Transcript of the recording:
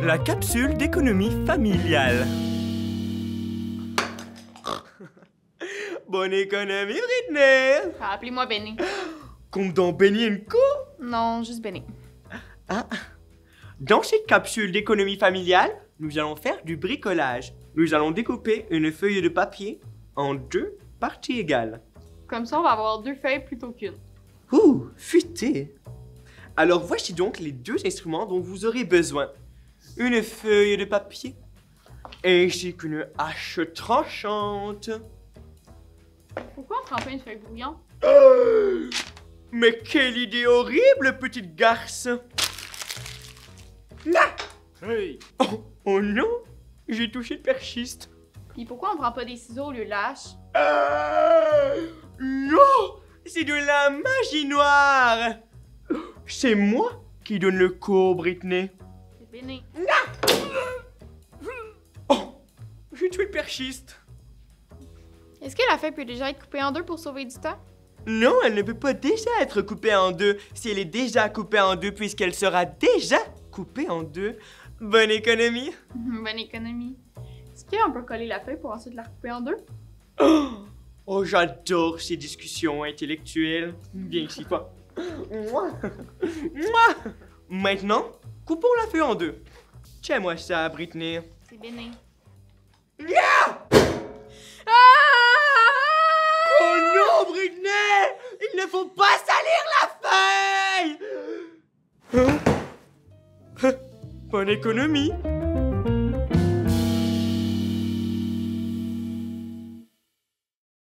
La capsule d'économie familiale. Bonne économie, Britney! Appelez-moi Benny. Comme dans Benny & Co? Non, juste Benny. Ah. Dans cette capsule d'économie familiale, nous allons faire du bricolage. Nous allons découper une feuille de papier en 2 parties égales. Comme ça, on va avoir 2 feuilles plutôt qu'une. Ouh, futé! Alors voici donc les 2 instruments dont vous aurez besoin. Une feuille de papier ainsi qu'une hache tranchante. Pourquoi on prend pas une feuille brouillante? Mais quelle idée horrible, petite garce! Là! Hey! Oh non! J'ai touché le perchiste. Puis pourquoi on prend pas des ciseaux au lieu de l'hache? Non! C'est de la magie noire! C'est moi qui donne le cours, Britney. C'est Benny. Oh! J'ai tué le perchiste. Est-ce que la feuille peut déjà être coupée en 2 pour sauver du temps? Non, elle ne peut pas déjà être coupée en 2 si elle est déjà coupée en 2 puisqu'elle sera déjà coupée en 2. Bonne économie. Bonne économie. Est-ce qu'on peut coller la feuille pour ensuite la couper en 2? Oh, j'adore ces discussions intellectuelles. Bien ici, quoi. Maintenant, coupons la feuille en 2. Tiens-moi ça, Britney. C'est Benny. Oh non, Britney! Il ne faut pas salir la feuille! Bonne économie.